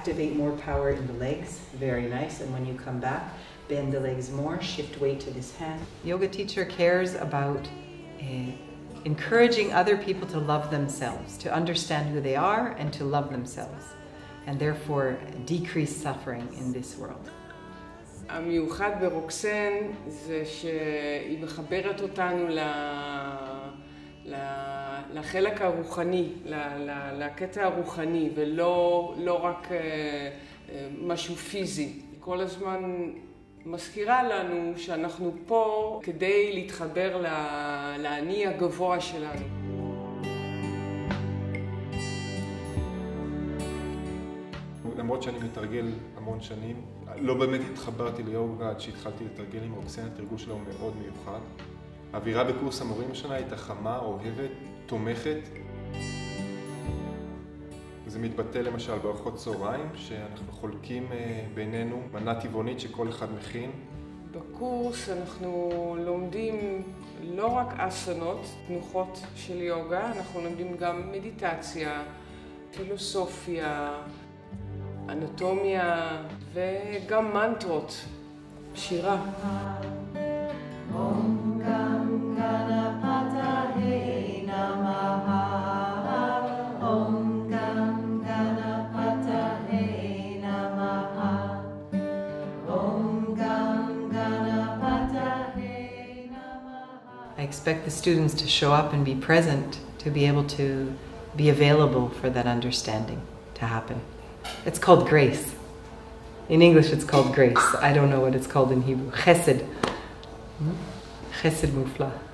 activate more power in the legs. Very nice. And when you come back, bend the legs more, shift weight to this hand. Yoga teacher cares about encouraging other people to love themselves, to understand who they are and to love themselves, and therefore decrease suffering in this world. המיוחד ברוקסן זה שהיא מחברת אותנו לחלק הרוחני, לקטע הרוחני, ולא רק משהו פיזי. כל הזמן מזכירה לנו שאנחנו פה כדי להתחבר לאני הגבוה שלנו. למרות שאני מתרגל המון שנים, לא באמת התחברתי ליוגה עד שהתחלתי לתרגל עם רוקסן. התרגול שלו מאוד מיוחד. האווירה בקורס המורים השנה הייתה חמה, אוהבת, תומכת. זה מתבטא למשל בארוחות צהריים, שאנחנו חולקים בינינו מנה טבעונית שכל אחד מכין. בקורס אנחנו לומדים לא רק אסנות, תנוחות של יוגה, אנחנו לומדים גם מדיטציה, פילוסופיה, אנטומיה וגם מנטרות, שירה. I expect the students to show up and be present, to be able to be available for that understanding to happen. It's called grace. In English it's called grace. I don't know what it's called in Hebrew. Chesed. Chesed mufla.